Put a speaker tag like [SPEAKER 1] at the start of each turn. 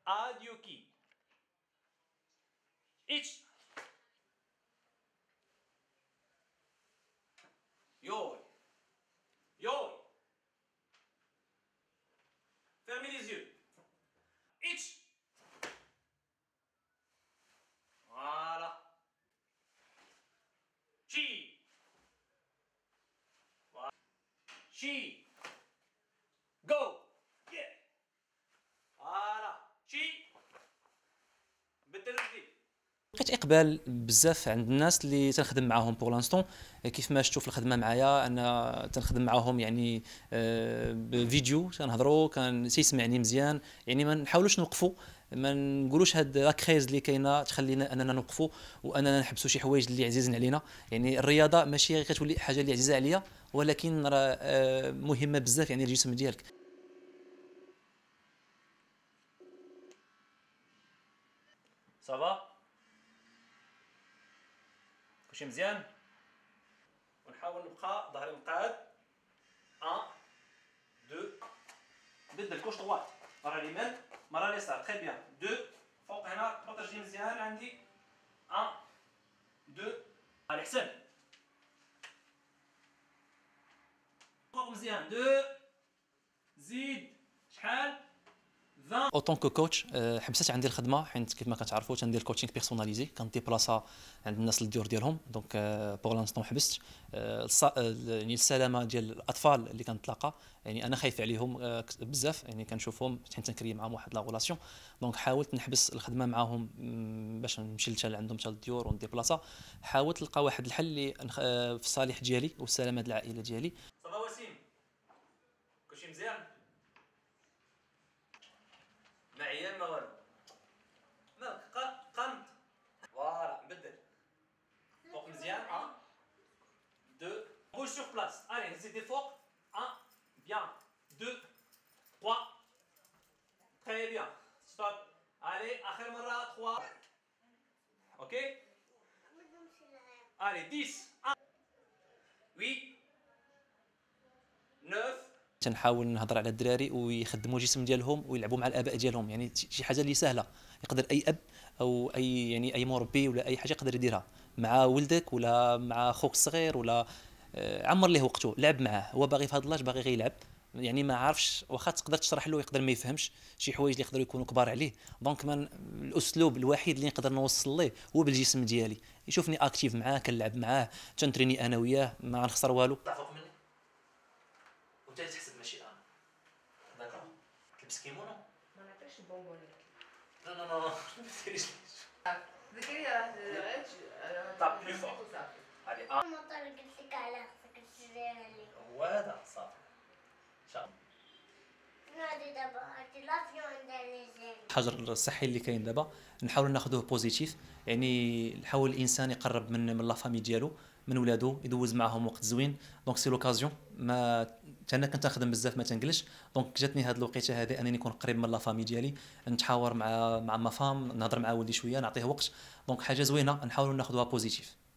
[SPEAKER 1] Adiuki. Ich. Yoi. Yoi. Fermez les yeux. Ich. Voilà. Chi. Voilà. Chi. Go. Yeah. Voilà. Chi. بدل رجلي. لقيت اقبال بزاف عند الناس اللي تنخدم معاهم بور لانستون. كيف ما شفتوا في الخدمه معايا انا تنخدم معاهم يعني بفيديو تنهضروا كان تيسمعني مزيان، يعني ما نحاولوش نوقفوا، ما نقولوش هاد لاكريز اللي كاينه تخلينا اننا نوقفوا واننا نحبسوا شي حوايج اللي عزيزين علينا. يعني الرياضه ماشي غير كتولي حاجه اللي عزيزه عليا، ولكن راه مهمه بزاف يعني الجسم ديالك. صافا كلشي مزيان، ونحاول نبقى ظهري مقاد. 1 2 بدل كوش droite مرة اليمين مرة اليسار. تري بيان. 2 فوق هنا حط رجلي مزيان عندي. 1 2 على حسن فوق مزيان. 2 زيد شحال 20. اوتون كو كوتش حبست عندي الخدمه حيت كيف ما كتعرفوا تندير كوتشينغ بيرسوناليزي، كنديبلاصا عند الناس الديور ديالهم. دونك بوغ لانستون حبست يعني السلامه ديال الاطفال اللي كنتلاقى، يعني انا خايف عليهم بزاف، يعني كنشوفهم حيت تنكري معاهم واحد لا غولاسيون. دونك حاولت نحبس الخدمه معاهم باش نمشي حتى عندهم حتى للديور ونديبلاصا. حاولت نلقى واحد الحل اللي في الصالح ديالي والسلامه ديال العائله ديالي. صافا وسيم كلشي مزيان ما عيان ما والو مالك قنت. فوالا نبدل فوق مزيان. 1 2 بوج سور بلاص. الي نزيد فوق. 1 بيان 2 3 تري بيان ستوب. الي اخر مره 3 اوكي. الي 10 8 9. تنحاول نهضر على الدراري ويخدموا الجسم ديالهم ويلعبوا مع الاباء ديالهم، يعني شي حاجه اللي سهله يقدر اي اب او اي يعني اي مربي ولا اي حاجه يقدر يديرها مع ولدك ولا مع خوك الصغير ولا عمر ليه وقته لعب معاه. هو باغي في هذا اللاج باغي غير يلعب، يعني ما عارفش واخا تقدر تشرح له يقدر ما يفهمش شي حوايج اللي يقدروا يكونوا كبار عليه. دونك الاسلوب الوحيد اللي نقدر نوصل ليه هو بالجسم ديالي، يشوفني اكتيف معاه كنلعب معاه تنتريني انا وياه ما غنخسر والو. تعرفوك مني وانت تحسب ماشي انا داكور. تلبس كيمونو
[SPEAKER 2] ما نعطيش البونبونات.
[SPEAKER 1] لا لا لا ما ديريش
[SPEAKER 2] زكريا غير
[SPEAKER 1] طاب بلو فور. علي
[SPEAKER 3] المطر قلت لك على خصك تشريها لي.
[SPEAKER 1] هو هذا صافي ان شاء الله.
[SPEAKER 3] نادي دابا هاتي لافيون ديال
[SPEAKER 1] الحجر الصحي اللي كاين دابا نحاول ناخذوه بوزيتيف، يعني نحاول الانسان يقرب من لا فامي ديالو من ولادو يدوز معاهم وقت زوين. دونك سي لوكازيون ما انا كنت نخدم بزاف ما تنجلش، دونك جاتني هاد الوقيته هذه انني نكون قريب من لا فامي ديالي، نتحاور مع ما فام، نهضر مع ولدي شويه نعطيه وقت. دونك حاجه زوينه نحاولوا ناخذوها بوزيتيف.